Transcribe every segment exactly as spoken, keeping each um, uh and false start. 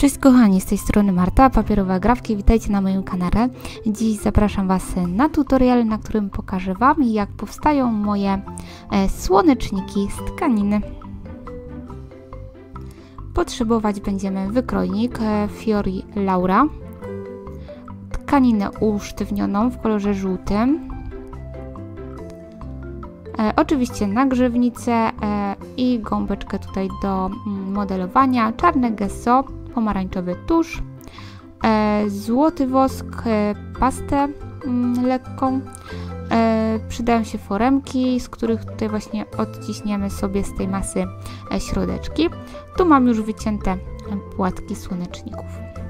Cześć kochani, z tej strony Marta, Papierowe Agrafki, witajcie na moim kanale. Dziś zapraszam Was na tutorial, na którym pokażę Wam, jak powstają moje e, słoneczniki z tkaniny. Potrzebować będziemy wykrojnik e, Fiori Laura, tkaninę usztywnioną w kolorze żółtym, e, oczywiście nagrzewnicę e, i gąbeczkę tutaj do mm, modelowania, czarne gesso, pomarańczowy tusz, e, złoty wosk, e, pastę mm, lekką. E, przydają się foremki, z których tutaj właśnie odciśniemy sobie z tej masy e, środeczki. Tu mam już wycięte płatki słoneczników.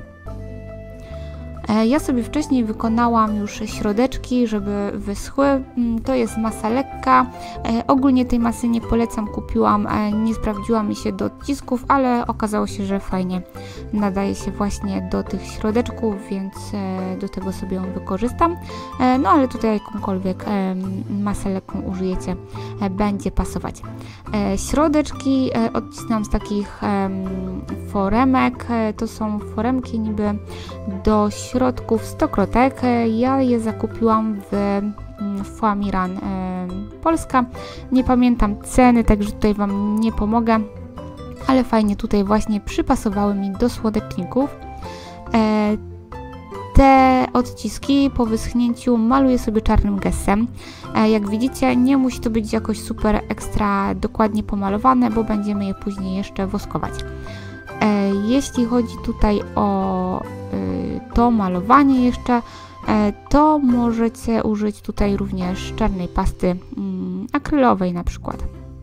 E, ja sobie wcześniej wykonałam już środeczki, żeby wyschły. To jest masa lekka. E, ogólnie tej masy nie polecam, kupiłam, e, nie sprawdziła mi się do odcisków, ale okazało się, że fajnie nadaje się właśnie do tych środeczków, więc e, do tego sobie ją wykorzystam. E, no ale tutaj jakąkolwiek e, masę lekką użyjecie, e, będzie pasować. E, środeczki e, odcinam z takich e, foremek. E, to są foremki niby do środków stokrotek. Ja je zakupiłam w Foamiran e, Polska. Nie pamiętam ceny, także tutaj Wam nie pomogę, ale fajnie tutaj właśnie przypasowały mi do słoneczników. E, te odciski po wyschnięciu maluję sobie czarnym gessem. E, jak widzicie, nie musi to być jakoś super ekstra dokładnie pomalowane, bo będziemy je później jeszcze woskować. E, jeśli chodzi tutaj o to malowanie jeszcze, to możecie użyć tutaj również czarnej pasty mm, akrylowej na przykład.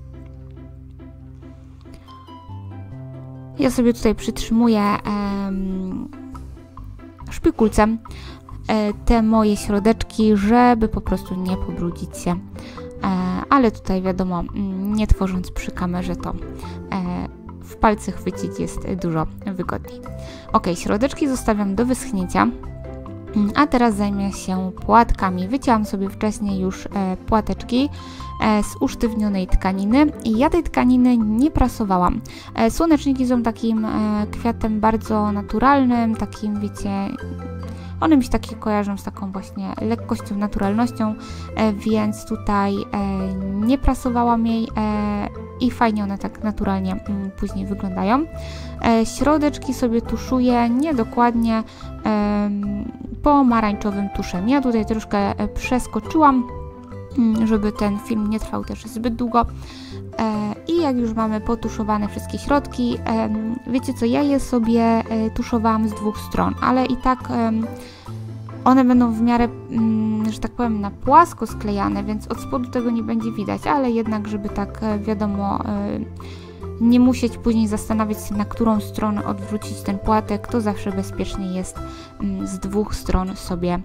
Ja sobie tutaj przytrzymuję em, szpikulcem e, te moje środeczki, żeby po prostu nie pobrudzić się, e, ale tutaj wiadomo, nie tworząc przy kamerze, to e, w palce chwycić jest dużo wygodniej. Ok, środeczki zostawiam do wyschnięcia, a teraz zajmę się płatkami. Wycięłam sobie wcześniej już e, płateczki e, z usztywnionej tkaniny i ja tej tkaniny nie prasowałam. E, słoneczniki są takim e, kwiatem bardzo naturalnym, takim, wiecie, one mi się takie kojarzą z taką właśnie lekkością, naturalnością, e, więc tutaj e, nie prasowałam jej e, i fajnie one tak naturalnie mm, później wyglądają. E, środeczki sobie tuszuję niedokładnie e, pomarańczowym tuszem. Ja tutaj troszkę e, przeskoczyłam, mm, żeby ten film nie trwał też zbyt długo. E, I jak już mamy potuszowane wszystkie środki, e, wiecie co, ja je sobie e, tuszowałam z dwóch stron, ale i tak e, one będą w miarę, mm, że tak powiem, na płasko sklejane, więc od spodu tego nie będzie widać, ale jednak, żeby tak e, wiadomo, e, nie musieć później zastanawiać się, na którą stronę odwrócić ten płatek, to zawsze bezpiecznie jest mm, z dwóch stron sobie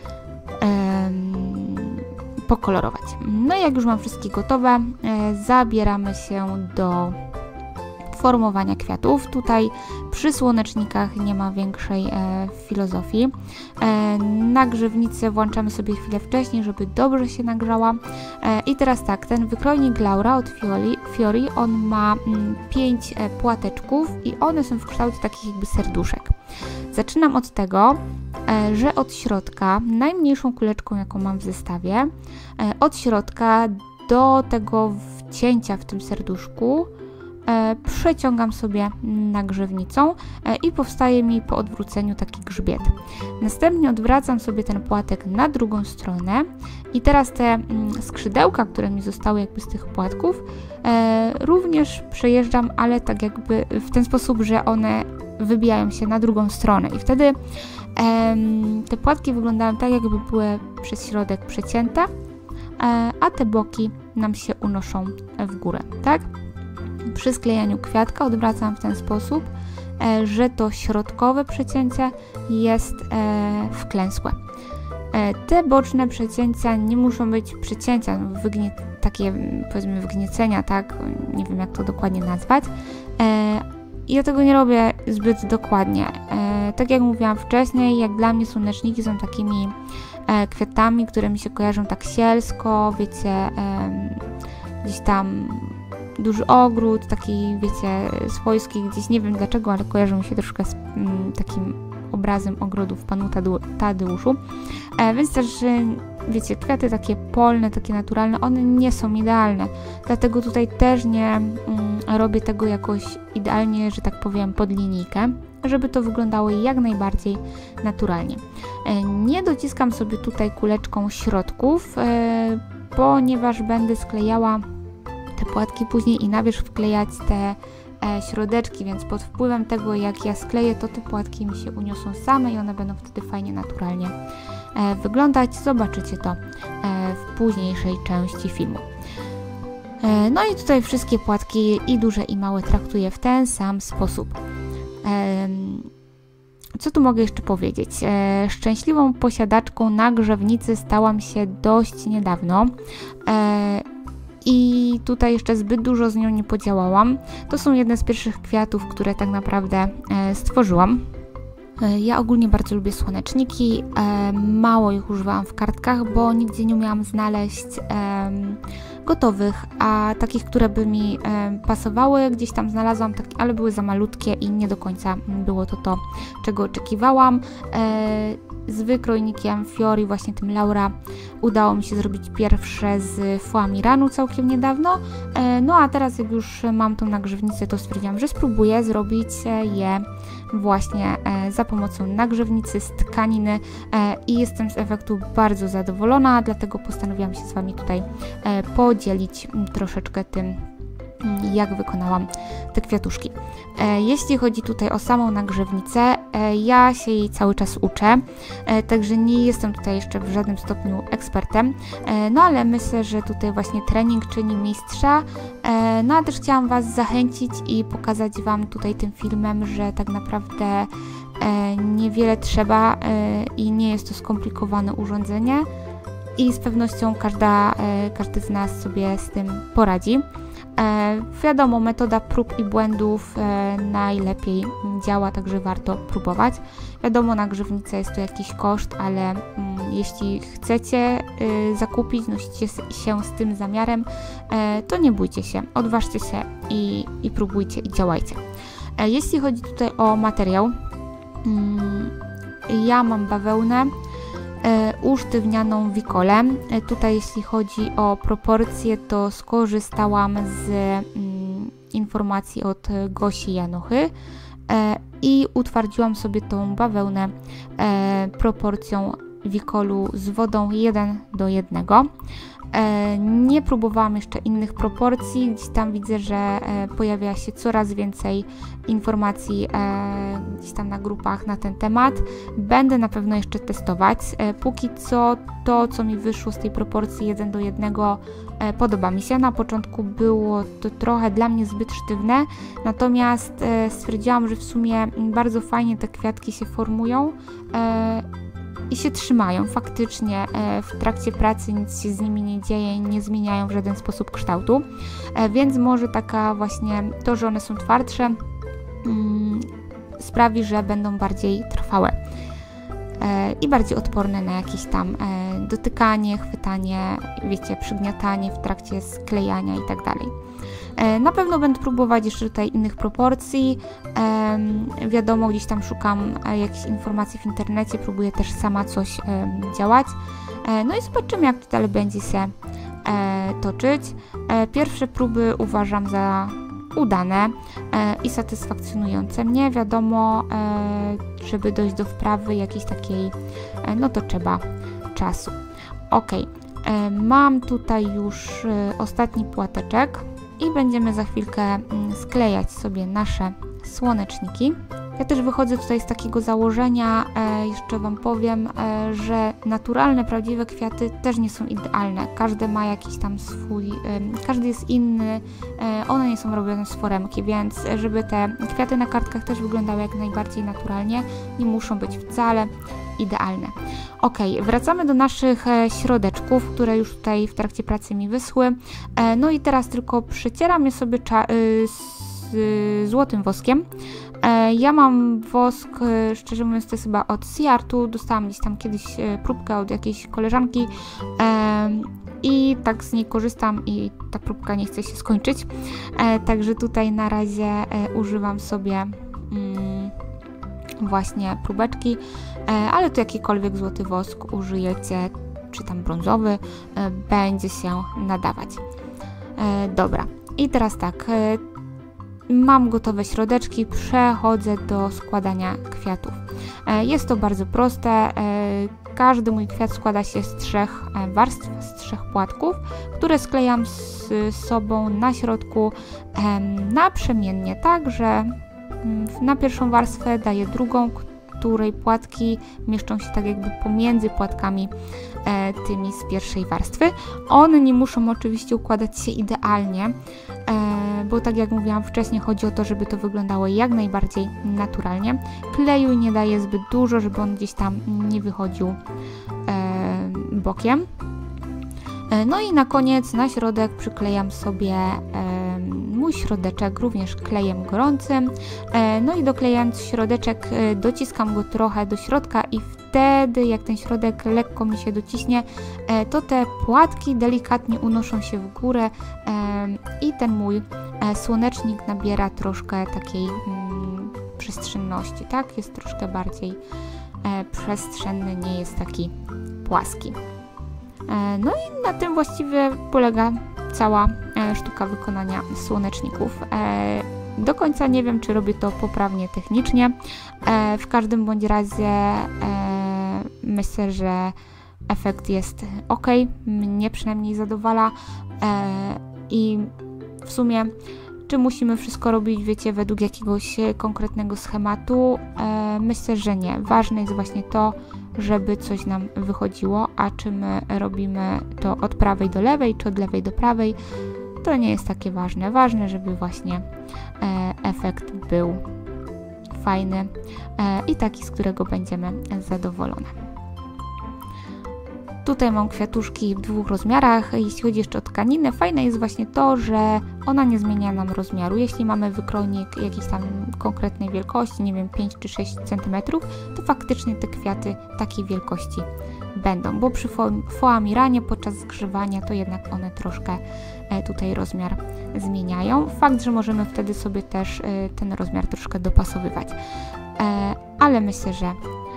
e, pokolorować. No i jak już mam wszystkie gotowe, e, zabieramy się do formowania kwiatów. Tutaj przy słonecznikach nie ma większej e, filozofii. E, nagrzewnicę włączamy sobie chwilę wcześniej, żeby dobrze się nagrzała. E, I teraz tak, ten wykrojnik Laura od Fiori, Fiori on ma mm, pięć e, płateczków i one są w kształcie takich jakby serduszek. Zaczynam od tego, e, że od środka, najmniejszą kuleczką jaką mam w zestawie, e, od środka do tego wcięcia w tym serduszku E, przeciągam sobie nagrzewnicą e, i powstaje mi po odwróceniu taki grzbiet. Następnie odwracam sobie ten płatek na drugą stronę i teraz te mm, skrzydełka, które mi zostały jakby z tych płatków, e, również przejeżdżam, ale tak jakby w ten sposób, że one wybijają się na drugą stronę i wtedy e, te płatki wyglądają tak, jakby były przez środek przecięte, e, a te boki nam się unoszą w górę, tak? Przy sklejaniu kwiatka odwracam w ten sposób, e, że to środkowe przecięcie jest e, wklęsłe. E, te boczne przecięcia nie muszą być przecięcia, no, wygnie, takie powiedzmy wgniecenia, tak, nie wiem jak to dokładnie nazwać. E, ja tego nie robię zbyt dokładnie. E, tak jak mówiłam wcześniej, jak dla mnie słoneczniki są takimi e, kwiatami, które mi się kojarzą tak sielsko, wiecie, e, gdzieś tam duży ogród, taki, wiecie, swojski gdzieś, nie wiem dlaczego, ale kojarzy mi się troszkę z mm, takim obrazem ogrodu w Panu Tadeuszu. E, więc też, wiecie, kwiaty takie polne, takie naturalne, one nie są idealne. Dlatego tutaj też nie mm, robię tego jakoś idealnie, że tak powiem, pod linijkę, żeby to wyglądało jak najbardziej naturalnie. E, nie dociskam sobie tutaj kuleczką środków, e, ponieważ będę sklejała te płatki później i na wierzch wklejać te e, środeczki, więc pod wpływem tego, jak ja skleję, to te płatki mi się uniosą same i one będą wtedy fajnie, naturalnie e, wyglądać. Zobaczycie to e, w późniejszej części filmu. E, no i tutaj wszystkie płatki, i duże, i małe, traktuję w ten sam sposób. E, Co tu mogę jeszcze powiedzieć? E, szczęśliwą posiadaczką nagrzewnicy stałam się dość niedawno. E, I tutaj jeszcze zbyt dużo z nią nie podziałałam. To są jedne z pierwszych kwiatów, które tak naprawdę e, stworzyłam. E, ja ogólnie bardzo lubię słoneczniki. E, mało ich używałam w kartkach, bo nigdzie nie umiałam znaleźć e, gotowych, a takich, które by mi e, pasowały, gdzieś tam znalazłam, tak, ale były za malutkie i nie do końca było to to, czego oczekiwałam. E, z wykrojnikiem Fiori, właśnie tym Laura, udało mi się zrobić pierwsze z Foamiranu całkiem niedawno. E, no a teraz, jak już mam tą nagrzewnicę, to stwierdziłam, że spróbuję zrobić je właśnie e, za pomocą nagrzewnicy z tkaniny e, i jestem z efektu bardzo zadowolona, dlatego postanowiłam się z Wami tutaj e, podzielić troszeczkę tym, jak wykonałam te kwiatuszki. E, jeśli chodzi tutaj o samą nagrzewnicę, e, ja się jej cały czas uczę, e, także nie jestem tutaj jeszcze w żadnym stopniu ekspertem, e, no ale myślę, że tutaj właśnie trening czyni mistrza, e, no a też chciałam Was zachęcić i pokazać Wam tutaj tym filmem, że tak naprawdę e, niewiele trzeba e, i nie jest to skomplikowane urządzenie i z pewnością każda, e, każdy z nas sobie z tym poradzi. E, wiadomo, metoda prób i błędów e, najlepiej działa, także warto próbować. Wiadomo, nagrzewnica jest to jakiś koszt, ale mm, jeśli chcecie y, zakupić, nosicie się z tym zamiarem, e, to nie bójcie się, odważcie się i, i próbujcie i działajcie. E, jeśli chodzi tutaj o materiał, mm, ja mam bawełnę E, usztywnianą wikolę. E, tutaj jeśli chodzi o proporcje, to skorzystałam z mm, informacji od Gosi Januchy e, i utwardziłam sobie tą bawełnę e, proporcją wikolu z wodą jeden do jednego. E, nie próbowałam jeszcze innych proporcji, gdzieś tam widzę, że e, pojawia się coraz więcej informacji e, gdzieś tam na grupach na ten temat. Będę na pewno jeszcze testować. E, póki co to, co mi wyszło z tej proporcji jeden do jednego, e, podoba mi się. Na początku było to trochę dla mnie zbyt sztywne, natomiast e, stwierdziłam, że w sumie bardzo fajnie te kwiatki się formują e, i się trzymają. Faktycznie e, w trakcie pracy nic się z nimi nie dzieje i nie zmieniają w żaden sposób kształtu, e, więc może taka właśnie to, że one są twardsze, mm, sprawi, że będą bardziej trwałe e, i bardziej odporne na jakieś tam e, dotykanie, chwytanie, wiecie, przygniatanie w trakcie sklejania i tak dalej. Na pewno będę próbować jeszcze tutaj innych proporcji. E, wiadomo, gdzieś tam szukam jakichś informacji w internecie, próbuję też sama coś e, działać. E, no i zobaczymy, jak to dalej będzie się e, toczyć. E, pierwsze próby uważam za udane e, i satysfakcjonujące mnie. Wiadomo, e, żeby dojść do wprawy jakiejś takiej, e, no to trzeba czasu. Ok, e, mam tutaj już e, ostatni płateczek i będziemy za chwilkę sklejać sobie nasze słoneczniki. Ja też wychodzę tutaj z takiego założenia, e, jeszcze Wam powiem, e, że naturalne, prawdziwe kwiaty też nie są idealne. Każdy ma jakiś tam swój, e, każdy jest inny, e, one nie są robione z foremki, więc żeby te kwiaty na kartkach też wyglądały jak najbardziej naturalnie, nie muszą być wcale idealne. Ok, wracamy do naszych e, środeczków, które już tutaj w trakcie pracy mi wyschły. E, no i teraz tylko przycieram je sobie cza- y, z y, złotym woskiem. E, ja mam wosk, e, szczerze mówiąc, to jest chyba od Sea Artu. Dostałam gdzieś tam kiedyś e, próbkę od jakiejś koleżanki. E, i tak z niej korzystam i ta próbka nie chce się skończyć. E, także tutaj na razie e, używam sobie mm, właśnie próbeczki, e, ale tu jakikolwiek złoty wosk użyjecie, czy tam brązowy, e, będzie się nadawać. E, dobra, i teraz tak, e, mam gotowe środeczki, przechodzę do składania kwiatów. E, jest to bardzo proste, e, każdy mój kwiat składa się z trzech e, warstw, z trzech płatków, które sklejam z sobą na środku e, naprzemiennie, tak, że mm, na pierwszą warstwę daję drugą, której płatki mieszczą się tak jakby pomiędzy płatkami e, tymi z pierwszej warstwy. One nie muszą oczywiście układać się idealnie, e, bo tak jak mówiłam wcześniej, chodzi o to, żeby to wyglądało jak najbardziej naturalnie. Kleju nie daję zbyt dużo, żeby on gdzieś tam nie wychodził e, bokiem. E, no i na koniec na środek przyklejam sobie e, mój środeczek również klejem gorącym. E, no i doklejając środeczek e, dociskam go trochę do środka i wtedy jak ten środek lekko mi się dociśnie, e, to te płatki delikatnie unoszą się w górę e, i ten mój e, słonecznik nabiera troszkę takiej mm, przestrzenności, tak? Jest troszkę bardziej e, przestrzenny, nie jest taki płaski. E, no i na tym właściwie polega cała e, sztuka wykonania słoneczników. E, do końca nie wiem, czy robię to poprawnie technicznie. E, w każdym bądź razie e, myślę, że efekt jest ok. Mnie przynajmniej zadowala e, i w sumie czy musimy wszystko robić, wiecie, według jakiegoś konkretnego schematu? E, myślę, że nie. Ważne jest właśnie to, żeby coś nam wychodziło, a czy my robimy to od prawej do lewej, czy od lewej do prawej, to nie jest takie ważne. Ważne, żeby właśnie e, efekt był fajny e, i taki, z którego będziemy zadowolone. Tutaj mam kwiatuszki w dwóch rozmiarach. Jeśli chodzi jeszcze o tkaninę, fajne jest właśnie to, że ona nie zmienia nam rozmiaru. Jeśli mamy wykrojnik jakiejś tam konkretnej wielkości, nie wiem, pięć czy sześć centymetrów, to faktycznie te kwiaty takiej wielkości będą, bo przy foamiranie podczas zgrzewania to jednak one troszkę tutaj rozmiar zmieniają. Fakt, że możemy wtedy sobie też ten rozmiar troszkę dopasowywać, ale myślę, że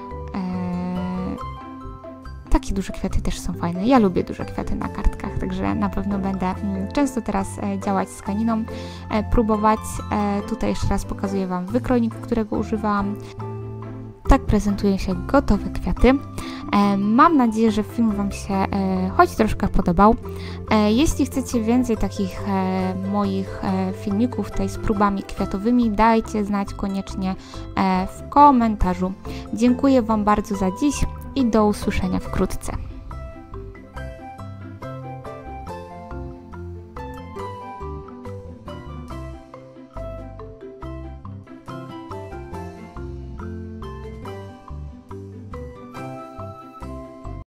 takie duże kwiaty też są fajne. Ja lubię duże kwiaty na kartkach, także na pewno będę często teraz działać z tkaniną, próbować. Tutaj jeszcze raz pokazuję Wam wykrojnik, którego używałam. Tak prezentują się gotowe kwiaty. Mam nadzieję, że film Wam się choć troszkę podobał. Jeśli chcecie więcej takich moich filmików tutaj z próbami kwiatowymi, dajcie znać koniecznie w komentarzu. Dziękuję Wam bardzo za dziś i do usłyszenia wkrótce.